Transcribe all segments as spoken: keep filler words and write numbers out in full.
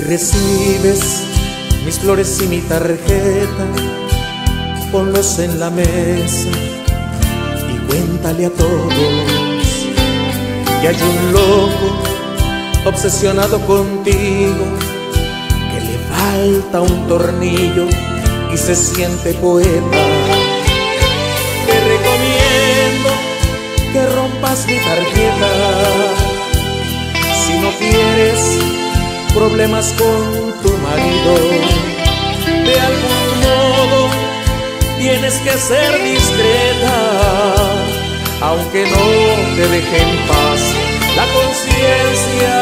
recibes mis flores y mi tarjeta, ponlos en la mesa y cuéntale a todos que hay un loco obsesionado contigo, que le falta un tornillo y se siente poeta. Te recomiendo que rompas mi tarjeta si no quieres problemas con tu marido. De algún modo tienes que ser discreta, aunque no te deje en paz la conciencia.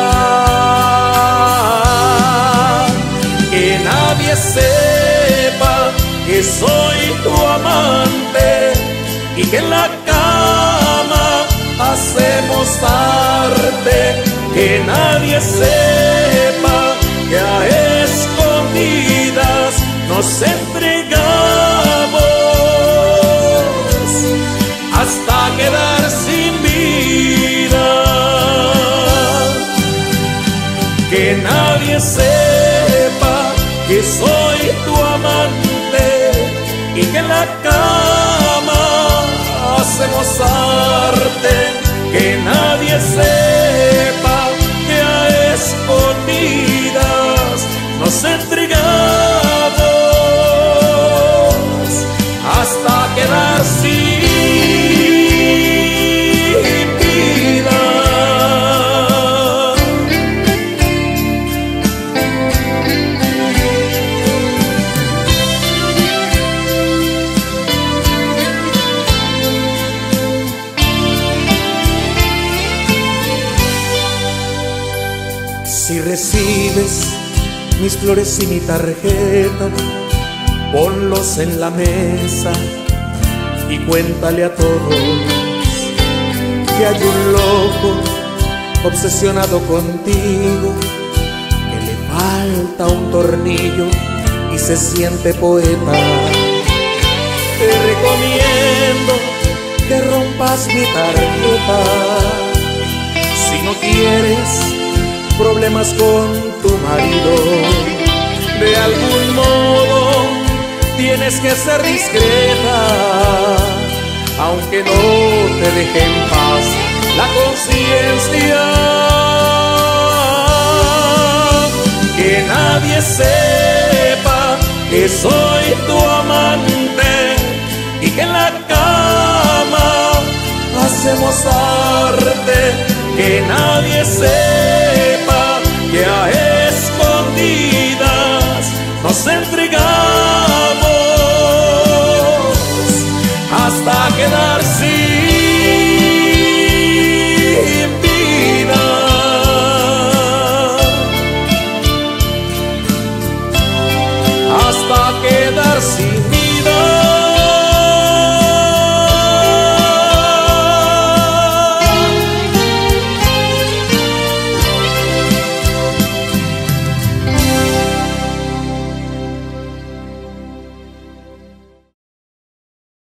Que nadie sepa que soy tu amante y que en la cama hacemos arte. Que nadie sepa que a escondidas nos entregamos hasta quedar sin vida. Que nadie sepa que soy tu amante y que en la cama hacemos arte. Que nadie sepa que a escondidas nos entregamos hasta quedar sin vida. Si recibes mis flores y mi tarjeta, ponlos en la mesa y cuéntale a todos que hay un loco obsesionado contigo, que le falta un tornillo y se siente poeta. Te recomiendo que rompas mi tarjeta si no quieres problemas con tu marido. De algún modo tienes que ser discreta, aunque no te deje en paz la conciencia. Que nadie sepa que soy tu amante y que en la cama hacemos arte. Que nadie sepa que a escondidas nos entregamos hasta quedar sin